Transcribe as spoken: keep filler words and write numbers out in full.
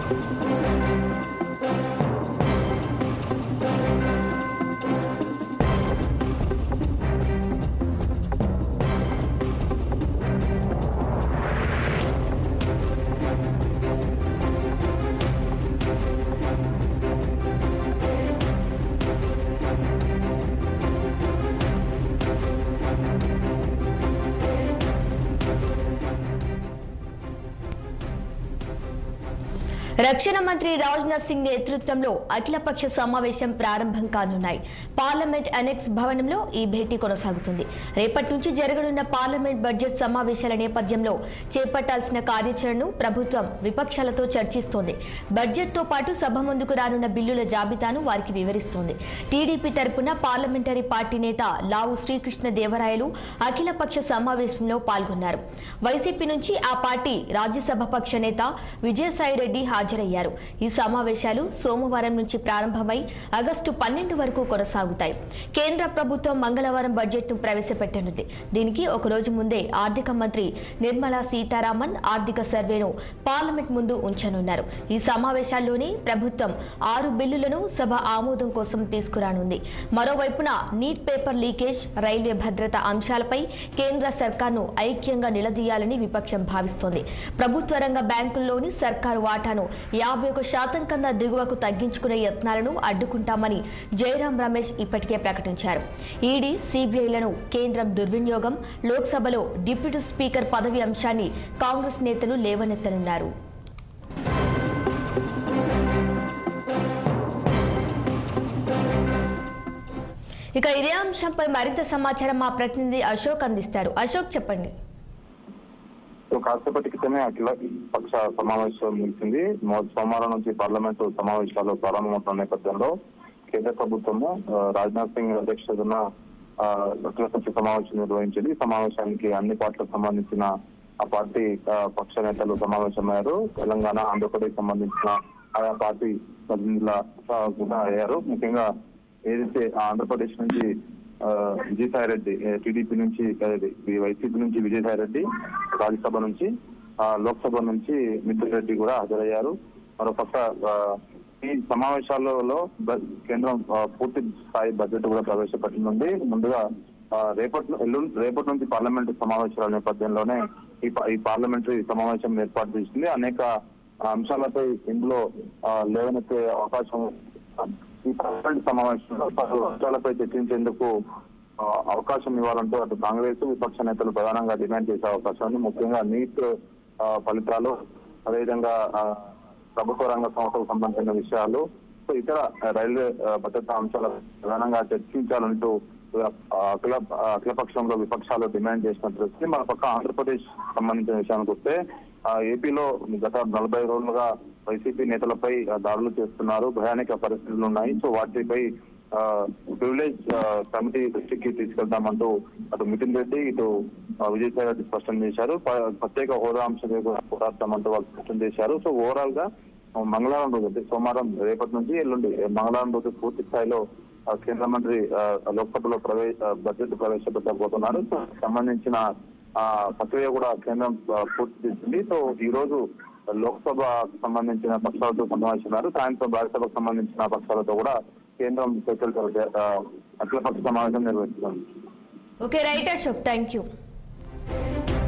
రక్షణ మంత్రి రాజ్నాథ్ సింగ్ నేతృత్వంలో అఖిలపక్ష సమావేశం ప్రారంభం కానున్నాయి. పార్లమెంట్ అనెక్స్ భవనంలో ఈ భేటీ కొనసాగుతుంది. రేపటి నుంచి జరగనున్న పార్లమెంట్ బడ్జెట్ సమావేశాల నేపథ్యంలో చేపట్టాల్సిన కార్యాచరణను ప్రభుత్వం విపక్షాలతో చర్చిస్తోంది. బడ్జెట్తో పాటు సభ ముందుకు రానున్న బిల్లుల జాబితాను వారికి వివరిస్తోంది. టీడీపీ తరపున పార్లమెంటరీ పార్టీ నేత లావు శ్రీకృష్ణ దేవరాయలు అఖిలపక్ష సమావేశంలో పాల్గొన్నారు. వైసీపీ నుంచి ఆ పార్టీ రాజ్యసభ పక్ష నేత విజయసాయిరెడ్డి హాజరయ్యారు. ఈ సమావేశాలు సోమవారం నుంచి ప్రారంభమై ఆగస్టు పన్నెండు వరకు కొనసాగుతాయి. కేంద్ర ప్రభుత్వం మంగళవారం బడ్జెట్ ను ప్రవేశపెట్టనుంది. దీనికి ఒక రోజు ముందే ఆర్థిక మంత్రి నిర్మలా సీతారామన్ ఆర్థిక సర్వేను పార్లమెంట్ ముందు ఉంచనున్నారు. ఈ సమావేశాల్లోనే ప్రభుత్వం ఆరు బిల్లులను సభ ఆమోదం కోసం తీసుకురానుంది. మరోవైపున నీట్ పేపర్ లీకేజ్, రైల్వే భద్రత అంశాలపై కేంద్ర సర్కార్ను ఐక్యంగా నిలదీయాలని విపక్షం భావిస్తోంది. ప్రభుత్వ రంగ బ్యాంకుల్లోని సర్కారు వాటాను యాభై ఒక శాతం కన్నా దిగువకు తగ్గించుకునే యత్నాలను అడ్డుకుంటామని జయరాం రమేష్ ఇప్పటికే ప్రకటించారు. ఈడీ, సిబిఐలను కేంద్రం దుర్వినియోగం, లోక్సభలో డిప్యూటీ స్పీకర్ పదవి అంశాన్ని కాంగ్రెస్ నేతలు లేవనెత్తనున్నారు. ఇక ఇదే అంశంపై మరింత సమాచారం మా ప్రతినిధి అశోక్ అందిస్తారు. అశోక్, చెప్పండి. కాసేపటి క్రితమే అఖిల పక్ష సమావేశం ముగిసింది. సోమవారం నుంచి పార్లమెంటు సమావేశాలు ప్రారంభమవుతున్న నేపథ్యంలో కేంద్ర ప్రభుత్వము రాజ్నాథ్ సింగ్ అధ్యక్షతన అఖిలపక్ష సమావేశం నిర్వహించింది. ఈ సమావేశానికి అన్ని పార్టీలకు సంబంధించిన ఆ పార్టీ పక్ష నేతలు సమావేశమయ్యారు. తెలంగాణ, ఆంధ్రప్రదేశ్ సంబంధించిన ఆయా పార్టీ ప్రతినిధుల కూడా అయ్యారు. ముఖ్యంగా ఏదైతే ఆంధ్రప్రదేశ్ నుంచి విజయసాయి రెడ్డి, టీడీపీ నుంచి వైసీపీ నుంచి విజయసాయి రెడ్డి, రాజ్యసభ నుంచి, లోక్సభ నుంచి మిథున్ రెడ్డి కూడా హాజరయ్యారు. మరోపక్క ఈ సమావేశాలలో కేంద్రం పూర్తి స్థాయి బడ్జెట్ కూడా ప్రవేశపెట్టనుంది. ముందుగా రేపటి ఎల్లుండి రేపటి నుంచి పార్లమెంటు సమావేశాల నేపథ్యంలోనే ఈ ఈ పార్లమెంటరీ సమావేశం ఏర్పాటు చేసింది. అనేక అంశాలపై ఇందులో లేవనెత్తే అవకాశం ఈ పార్లమెంట్ సమావేశంలో పలు అంశాలపై చర్చించేందుకు అవకాశం ఇవ్వాలంటూ అటు కాంగ్రెస్ విపక్ష నేతలు ప్రధానంగా డిమాండ్ చేసే అవకాశం ఉంది. ముఖ్యంగా నీట్ ఫలితాలు, అదేవిధంగా ప్రభుత్వ రంగ సంస్థలకు సంబంధించిన విషయాలు, ఇతర రైల్వే భద్రతా అంశాల ప్రధానంగా చర్చించాలంటూ అఖిల అఖిలపక్షంలో విపక్షాలు డిమాండ్ చేసినట్టు. మన పక్క ఆంధ్రప్రదేశ్ సంబంధించిన విషయానికి వస్తే ఏపీలో గత నలభై రోజులుగా వైసీపీ నేతలపై దాడులు చేస్తున్నారు. భయానక పరిస్థితులు ఉన్నాయి. సో వాటిపై ప్రివిలేజ్ కమిటీ దృష్టికి తీసుకెళ్తామంటూ అటు మిథున్ రెడ్డి, ఇటు విజయసాయి రెడ్డి స్పష్టం చేశారు. ప్రత్యేక హోదా అంశం పోరాడతామంటూ వాళ్ళు స్పష్టం చేశారు. సో ఓవరాల్ గా మంగళవారం రోజు అంటే సోమవారం రేపటి నుంచి ఎల్లుండి మంగళవారం రోజు పూర్తి స్థాయిలో కేంద్ర మంత్రి లోక్సభలో ప్రవేశ బడ్జెట్ ప్రవేశపెట్టబోతున్నారు. సో సంబంధించిన ఆ ప్రక్రియ కూడా కేంద్రం పూర్తి చేసింది. సో ఈ రోజు లోక్సభకు సంబంధించిన పక్షాలతో సమావేశమయ్యారు. సాయంత్రం రాజ్యసభకు సంబంధించిన పక్షాలతో కూడా కేంద్రం చర్చలు అఖిలపక్ష సమావేశం నిర్వహిస్తుంది. Okay, right Ashok, thank you.